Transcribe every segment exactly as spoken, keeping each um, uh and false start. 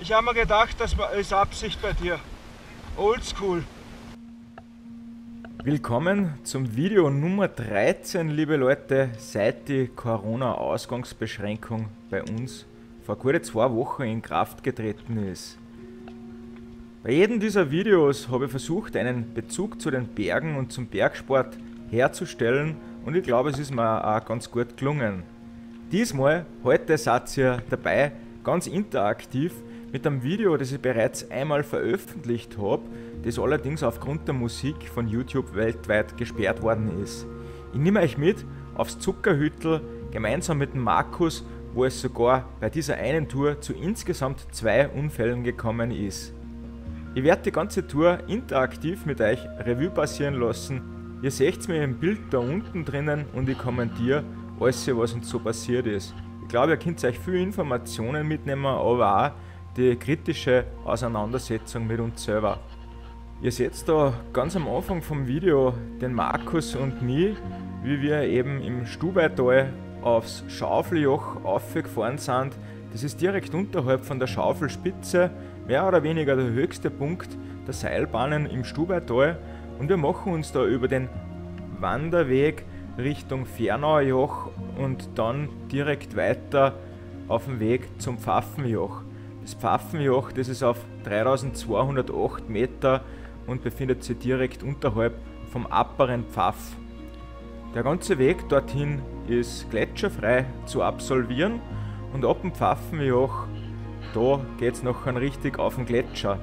Ich habe mir gedacht, das ist Absicht bei dir. Oldschool. Willkommen zum Video Nummer dreizehn, liebe Leute, seit die Corona-Ausgangsbeschränkung bei uns vor gute zwei Wochen in Kraft getreten ist. Bei jedem dieser Videos habe ich versucht, einen Bezug zu den Bergen und zum Bergsport herzustellen und ich glaube, es ist mir auch ganz gut gelungen. Diesmal, heute seid ihr dabei, ganz interaktiv mit einem Video, das ich bereits einmal veröffentlicht habe, das allerdings aufgrund der Musik von YouTube weltweit gesperrt worden ist. Ich nehme euch mit aufs Zuckerhütl gemeinsam mit dem Markus, wo es sogar bei dieser einen Tour zu insgesamt zwei Unfällen gekommen ist. Ich werde die ganze Tour interaktiv mit euch Revue passieren lassen. Ihr seht mir im Bild da unten drinnen und ich kommentiere alles, was uns so passiert ist. Ich glaube, ihr könnt euch viele Informationen mitnehmen, aber auch die kritische Auseinandersetzung mit uns selber. Ihr seht da ganz am Anfang vom Video den Markus und mich, wie wir eben im Stubaital aufs Schaufeljoch aufgefahren sind. Das ist direkt unterhalb von der Schaufelspitze, mehr oder weniger der höchste Punkt der Seilbahnen im Stubaital, und wir machen uns da über den Wanderweg Richtung Fernauer Joch und dann direkt weiter auf dem Weg zum Pfaffenjoch. Das Pfaffenjoch, das ist auf dreitausendzweihundertacht Meter und befindet sich direkt unterhalb vom Apperen Pfaff. Der ganze Weg dorthin ist gletscherfrei zu absolvieren und ab dem Pfaffenjoch, da geht es nachher richtig auf den Gletscher.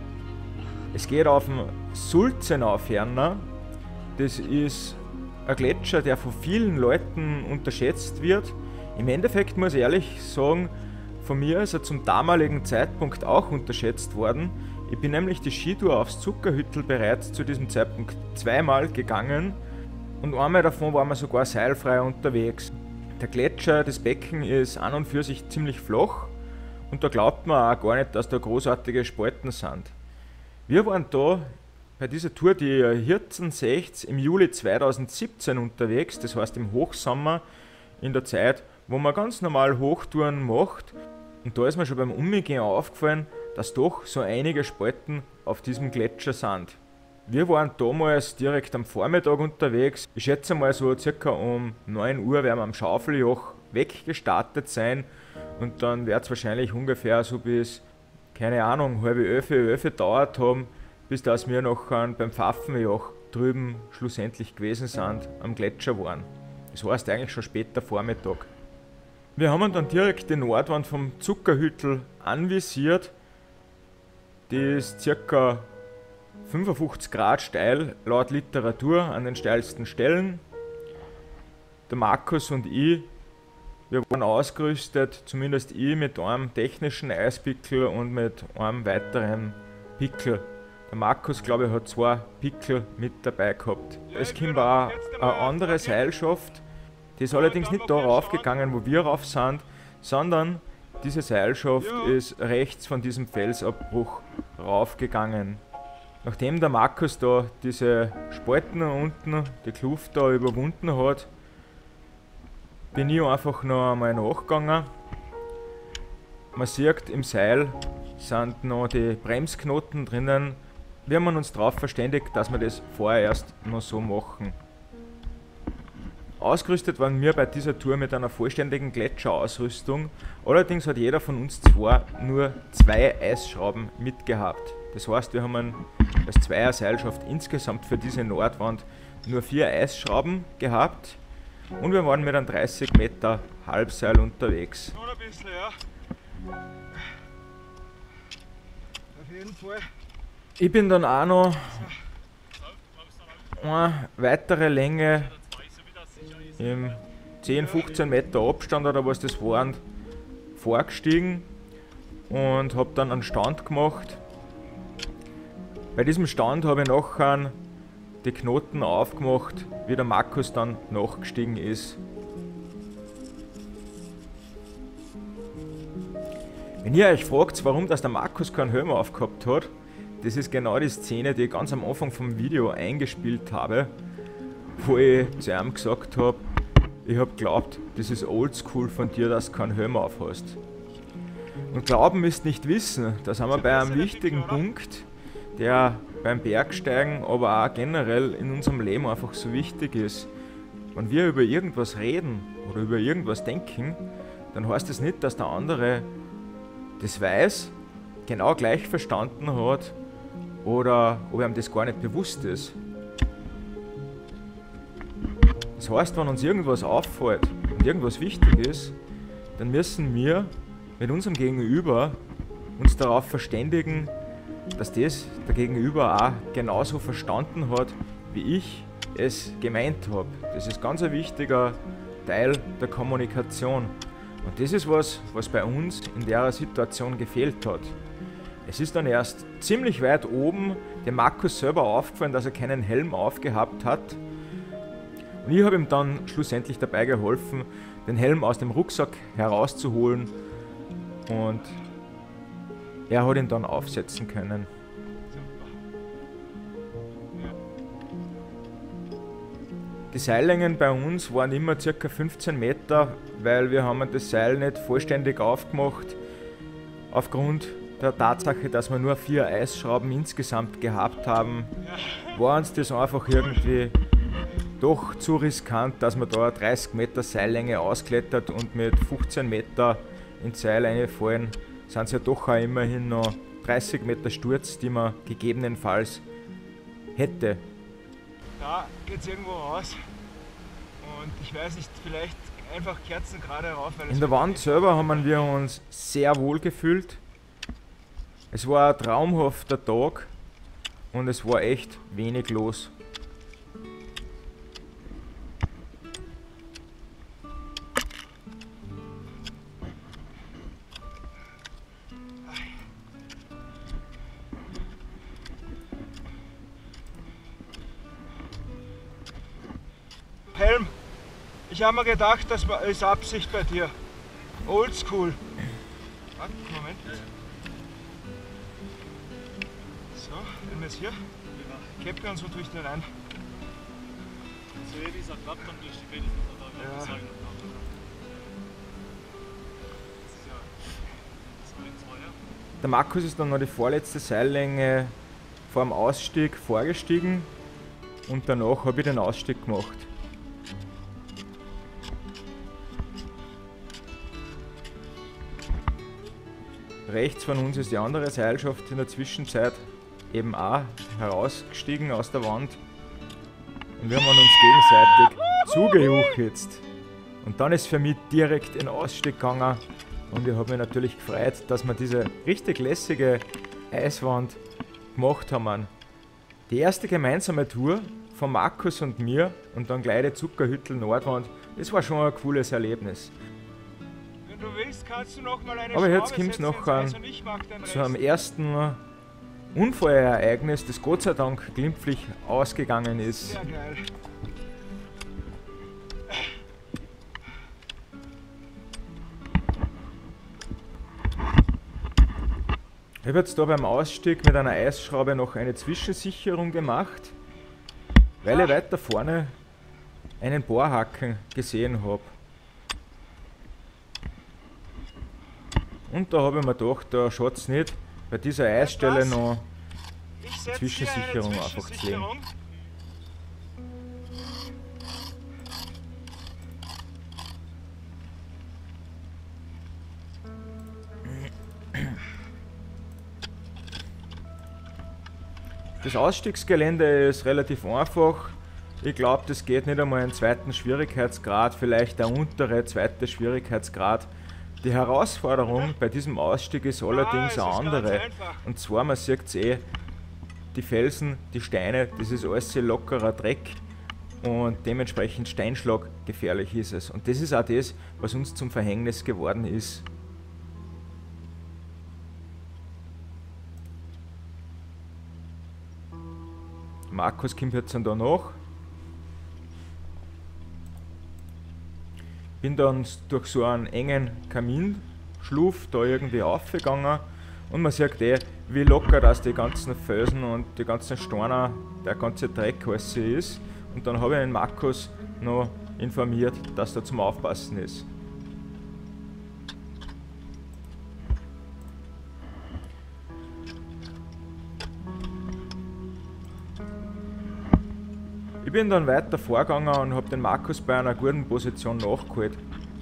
Es geht auf den Sulzenau-Ferner. Das ist ein Gletscher, der von vielen Leuten unterschätzt wird. Im Endeffekt muss ich ehrlich sagen, von mir ist er zum damaligen Zeitpunkt auch unterschätzt worden. Ich bin nämlich die Skitour aufs Zuckerhütl bereits zu diesem Zeitpunkt zweimal gegangen und einmal davon waren wir sogar seilfrei unterwegs. Der Gletscher, das Becken ist an und für sich ziemlich flach und da glaubt man auch gar nicht, dass da großartige Spalten sind. Wir waren da bei dieser Tour, die ihr hier seht, im Juli zweitausendsiebzehn unterwegs, das heißt im Hochsommer, in der Zeit, wo man ganz normal Hochtouren macht. Und da ist mir schon beim Umgehen aufgefallen, dass doch so einige Spalten auf diesem Gletscher sind. Wir waren damals direkt am Vormittag unterwegs. Ich schätze mal so circa um neun Uhr werden wir am Schaufeljoch weggestartet sein und dann wird es wahrscheinlich ungefähr so bis, keine Ahnung, halbe elf, elf gedauert haben, bis dass wir nachher beim Pfaffenjoch drüben schlussendlich gewesen sind, am Gletscher waren. Das heißt eigentlich schon später Vormittag. Wir haben dann direkt die Nordwand vom Zuckerhütl anvisiert. Die ist ca. fünfundfünfzig Grad steil, laut Literatur an den steilsten Stellen. Der Markus und ich, wir waren ausgerüstet, zumindest ich, mit einem technischen Eispickel und mit einem weiteren Pickel. Der Markus, glaube ich, hat zwei Pickel mit dabei gehabt. Es kommt auch eine andere Seilschaft. Die ist allerdings nicht da raufgegangen, wo wir rauf sind, sondern diese Seilschaft ist rechts von diesem Felsabbruch raufgegangen. Nachdem der Markus da diese Spalten unten, die Kluft da überwunden hat, bin ich einfach noch einmal nachgegangen. Man sieht, im Seil sind noch die Bremsknoten drinnen. Wir haben uns darauf verständigt, dass wir das vorerst noch so machen. Ausgerüstet waren wir bei dieser Tour mit einer vollständigen Gletscherausrüstung, allerdings hat jeder von uns zwei nur zwei Eisschrauben mitgehabt. Das heißt, wir haben als Zweier-Seilschaft insgesamt für diese Nordwand nur vier Eisschrauben gehabt und wir waren mit einem dreißig Meter Halbseil unterwegs. Noch ein bisschen, ja. Auf jeden Fall. Ich bin dann auch noch eine weitere Länge im zehn, fünfzehn Meter Abstand oder was das waren, vorgestiegen und habe dann einen Stand gemacht. Bei diesem Stand habe ich nachher die Knoten aufgemacht, wie der Markus dann nachgestiegen ist. Wenn ihr euch fragt, warum das der Markus keinen Helm aufgehabt hat, das ist genau die Szene, die ich ganz am Anfang vom Video eingespielt habe, wo ich zu ihm gesagt habe, ich habe geglaubt, das ist oldschool von dir, dass du keinen Helm auf hast. Und Glauben ist nicht Wissen. Da sind wir bei einem wichtigen Punkt, der beim Bergsteigen, aber auch generell in unserem Leben einfach so wichtig ist. Wenn wir über irgendwas reden oder über irgendwas denken, dann heißt das nicht, dass der andere das weiß, genau gleich verstanden hat oder ob ihm das gar nicht bewusst ist. Das heißt, wenn uns irgendwas auffällt und irgendwas wichtig ist, dann müssen wir mit unserem Gegenüber uns darauf verständigen, dass das der Gegenüber auch genauso verstanden hat, wie ich es gemeint habe. Das ist ganz ein wichtiger Teil der Kommunikation. Und das ist was, was bei uns in der Situation gefehlt hat. Es ist dann erst ziemlich weit oben dem Markus selber aufgefallen, dass er keinen Helm aufgehabt hat. Und ich habe ihm dann schlussendlich dabei geholfen, den Helm aus dem Rucksack herauszuholen, und er hat ihn dann aufsetzen können. Die Seillängen bei uns waren immer ca. fünfzehn Meter, weil wir haben das Seil nicht vollständig aufgemacht, aufgrund der Tatsache, dass wir nur vier Eisschrauben insgesamt gehabt haben, war uns das einfach irgendwie doch zu riskant, dass wir da dreißig Meter Seillänge ausklettert und mit fünfzehn Meter ins Seil reinfallen, sind es ja doch auch immerhin noch dreißig Meter Sturz, die man gegebenenfalls hätte. Da geht es irgendwo raus und ich weiß nicht, vielleicht einfach Kerzen gerade rauf. Weil In der Wand selber haben wir uns sehr wohl gefühlt. Es war ein traumhafter Tag und es war echt wenig los. Helm, ich habe mir gedacht, das ist Absicht bei dir. Oldschool. Warte, Moment. So, nehmen wir es hier. Käppe und so tue ich da rein. So, ja, dieser klappt dann durch die Felsen oder da Ja. Sagen. Das ist ja das ein, zwei, ja. Der Markus ist dann noch die vorletzte Seillänge vor dem Ausstieg vorgestiegen und danach habe ich den Ausstieg gemacht. Rechts von uns ist die andere Seilschaft in der Zwischenzeit eben auch herausgestiegen aus der Wand. Und wir haben uns gegenseitig zugejuchzt. Und dann ist für mich direkt in den Ausstieg gegangen. Und ich habe mich natürlich gefreut, dass wir diese richtig lässige Eiswand gemacht haben. Die erste gemeinsame Tour von Markus und mir und dann gleich die Zuckerhüttel Nordwand, das war schon ein cooles Erlebnis. Wenn du willst, kannst du noch mal eine Aber jetzt Schraube kommt es setzen noch ins an Eis und ich mach den zu einem Rest. ersten Unfallereignis, das Gott sei Dank glimpflich ausgegangen ist. Sehr geil. Ich habe jetzt da beim Ausstieg mit einer Eisschraube noch eine Zwischensicherung gemacht, weil ich weiter vorne einen Bohrhaken gesehen habe. Und da habe ich mir gedacht, da schaut es nicht, bei dieser Eisstelle noch Ich setz hier eine Zwischensicherung einfach zu legen. Zwischensicherung. Das Ausstiegsgelände ist relativ einfach. Ich glaube, das geht nicht einmal einen zweiten Schwierigkeitsgrad, vielleicht der untere zweite Schwierigkeitsgrad. Die Herausforderung bei diesem Ausstieg ist allerdings es eine ist ganz andere. einfach. Und zwar, man sieht eh, die Felsen, die Steine, das ist alles sehr lockerer Dreck und dementsprechend Steinschlag gefährlich ist es. Und das ist auch das, was uns zum Verhängnis geworden ist. Markus kommt jetzt dann da nach. Bin dann durch so einen engen Kaminschluf da irgendwie aufgegangen und man sieht eh, wie locker das die ganzen Felsen und die ganzen Steine, der ganze Dreck alles ist. Und dann habe ich den Markus noch informiert, dass da zum Aufpassen ist. Ich bin dann weiter vorgegangen und habe den Markus bei einer guten Position nachgeholt.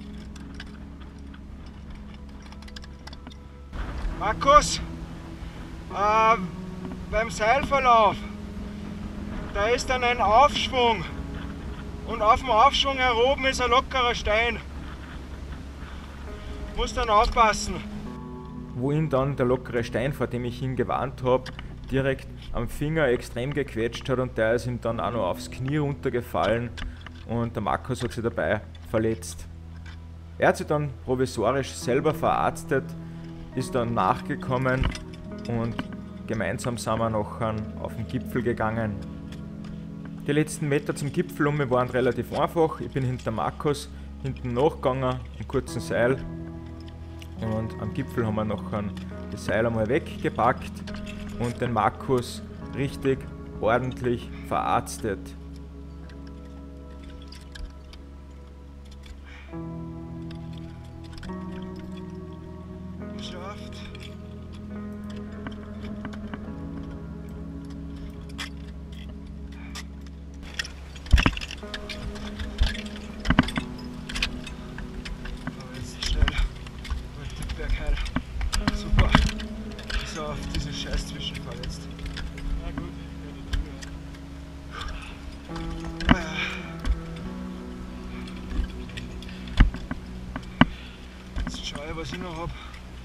Markus, äh, beim Seilverlauf, da ist dann ein Aufschwung und auf dem Aufschwung her oben ist ein lockerer Stein. Muss dann aufpassen. Wo ihn dann der lockere Stein, vor dem ich ihn gewarnt habe, direkt am Finger extrem gequetscht hat und der ist ihm dann auch noch aufs Knie runtergefallen und der Markus hat sich dabei verletzt. Er hat sich dann provisorisch selber verarztet, ist dann nachgekommen und gemeinsam sind wir nachher auf den Gipfel gegangen. Die letzten Meter zum Gipfel um mich waren relativ einfach. Ich bin hinter Markus hinten nachgegangen, im kurzen Seil. Und am Gipfel haben wir nachher das Seil einmal weggepackt und den Markus richtig ordentlich verarztet. Geschafft. Aber jetzt schnell. Bergheil. Super. Ist auf diesen scheiß Zwischenfall jetzt. Na gut, ja, Ah ja. Jetzt schau ich, was ich noch hab.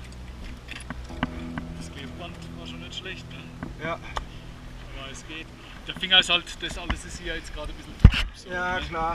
das Klebeband war schon nicht schlecht, ne? Ja, Aber es geht. Der Finger ist halt, das alles ist hier jetzt gerade ein bisschen so, ja ne? klar.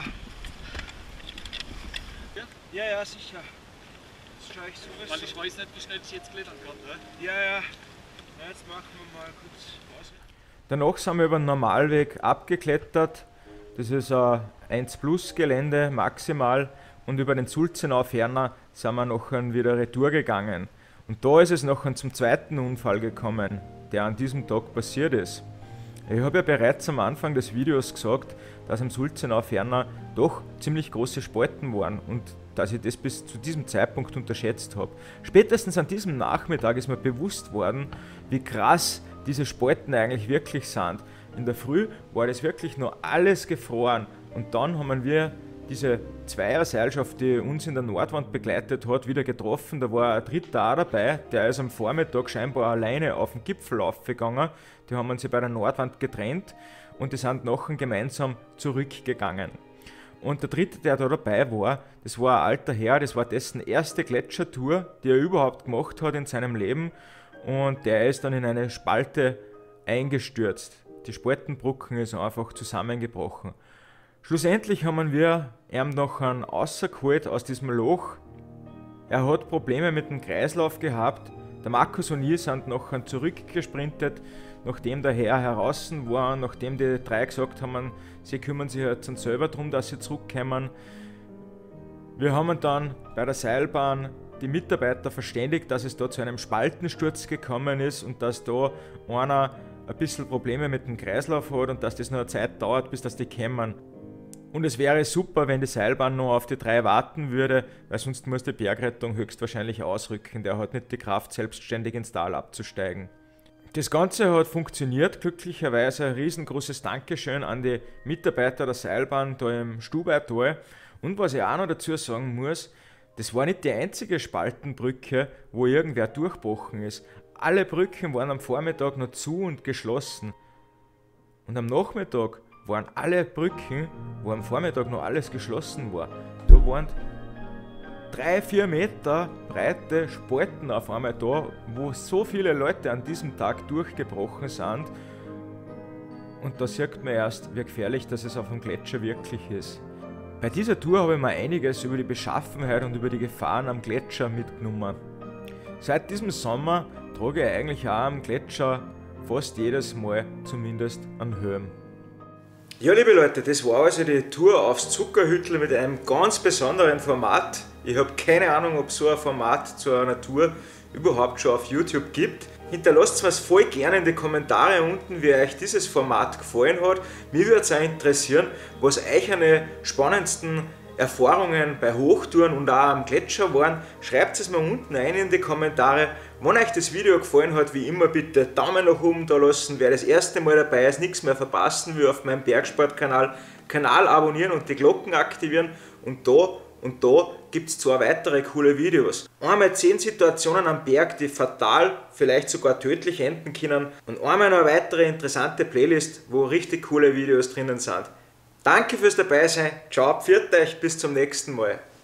Ja? Ja, ja, sicher. Jetzt schau ich sowas. Weil ich weiß nicht, wie schnell ich jetzt klettern kann, ne? Ja, ja. Na, jetzt machen wir mal kurz Pause. Danach sind wir über den Normalweg abgeklettert. Das ist ein eins Plus Gelände maximal und über den Sulzenau ferner sind wir nachher wieder retour gegangen. Und da ist es nachher zum zweiten Unfall gekommen, der an diesem Tag passiert ist. Ich habe ja bereits am Anfang des Videos gesagt, dass am Sulzenau ferner doch ziemlich große Spalten waren und dass ich das bis zu diesem Zeitpunkt unterschätzt habe. Spätestens an diesem Nachmittag ist mir bewusst worden, wie krass diese Spalten eigentlich wirklich sind. In der Früh war das wirklich nur alles gefroren und dann haben wir diese Zweierseilschaft, die uns in der Nordwand begleitet hat, wieder getroffen. Da war ein dritter auch dabei, der ist am Vormittag scheinbar alleine auf den Gipfel aufgegangen. Die haben uns bei der Nordwand getrennt und die sind nachher gemeinsam zurückgegangen. Und der dritte, der da dabei war, das war ein alter Herr, das war dessen erste Gletschertour, die er überhaupt gemacht hat in seinem Leben und der ist dann in eine Spalte eingestürzt. Die Spaltenbrücken ist einfach zusammengebrochen. Schlussendlich haben wir ihn nachher rausgeholt aus diesem Loch. Er hat Probleme mit dem Kreislauf gehabt. Der Markus und ich sind nachher zurückgesprintet, nachdem der Herr heraus war, nachdem die drei gesagt haben, sie kümmern sich jetzt halt selber darum, dass sie zurückkommen. Wir haben dann bei der Seilbahn die Mitarbeiter verständigt, dass es da zu einem Spaltensturz gekommen ist und dass da einer ein bisschen Probleme mit dem Kreislauf hat und dass das noch eine Zeit dauert, bis dass die kommen. Und es wäre super, wenn die Seilbahn noch auf die drei warten würde, weil sonst muss die Bergrettung höchstwahrscheinlich ausrücken. Der hat nicht die Kraft, selbstständig ins Tal abzusteigen. Das Ganze hat funktioniert, glücklicherweise ein riesengroßes Dankeschön an die Mitarbeiter der Seilbahn da im Stubaital. Und was ich auch noch dazu sagen muss, das war nicht die einzige Spaltenbrücke, wo irgendwer durchbrochen ist. Alle Brücken waren am Vormittag noch zu und geschlossen. Und am Nachmittag waren alle Brücken, wo am Vormittag noch alles geschlossen war. Da waren drei, vier Meter breite Spalten auf einmal da, wo so viele Leute an diesem Tag durchgebrochen sind. Und da sieht man erst, wie gefährlich das es auf dem Gletscher wirklich ist. Bei dieser Tour habe ich mir einiges über die Beschaffenheit und über die Gefahren am Gletscher mitgenommen. Seit diesem Sommer trage ich eigentlich auch am Gletscher fast jedes Mal zumindest einen Helm. Ja, liebe Leute, das war also die Tour aufs Zuckerhüttel mit einem ganz besonderen Format. Ich habe keine Ahnung, ob es so ein Format zu einer Tour überhaupt schon auf YouTube gibt. Hinterlasst mir es voll gerne in die Kommentare unten, wie euch dieses Format gefallen hat. Mich würde es auch interessieren, was euch eine spannendsten Erfahrungen bei Hochtouren und auch am Gletscher waren, schreibt es mir unten rein in die Kommentare. Wenn euch das Video gefallen hat, wie immer bitte Daumen nach oben da lassen. Wer das erste Mal dabei ist, nichts mehr verpassen will auf meinem Bergsportkanal, Kanal abonnieren und die Glocken aktivieren. Und da und da gibt es zwei weitere coole Videos. Einmal zehn Situationen am Berg, die fatal, vielleicht sogar tödlich enden können. Und einmal noch eine weitere interessante Playlist, wo richtig coole Videos drinnen sind. Danke fürs Dabeisein, ciao, pfiat euch, bis zum nächsten Mal.